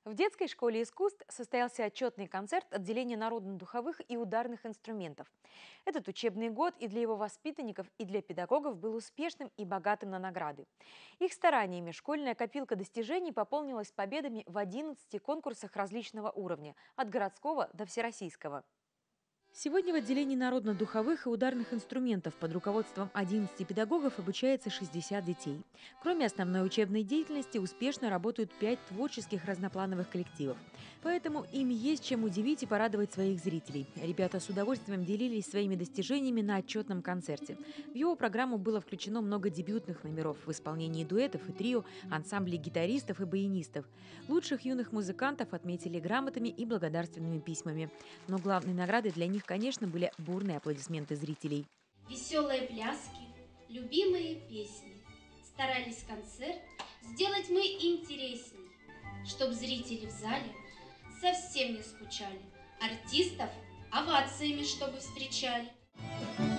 В детской школе искусств состоялся отчетный концерт отделения народно-духовых и ударных инструментов. Этот учебный год и для его воспитанников, и для педагогов был успешным и богатым на награды. Их стараниями школьная копилка достижений пополнилась победами в 11 конкурсах различного уровня, от городского до всероссийского. Сегодня в отделении народно-духовых и ударных инструментов под руководством 11 педагогов обучается 60 детей. Кроме основной учебной деятельности, успешно работают 5 творческих разноплановых коллективов. Поэтому им есть чем удивить и порадовать своих зрителей. Ребята с удовольствием делились своими достижениями на отчетном концерте. В его программу было включено много дебютных номеров в исполнении дуэтов и трио, ансамблей гитаристов и баянистов. Лучших юных музыкантов отметили грамотами и благодарственными письмами. Но главной наградой для них, конечно, были бурные аплодисменты зрителей. Веселые пляски, любимые песни. Старались концерт сделать мы интересней, чтоб зрители в зале совсем не скучали. Артистов овациями чтобы встречали.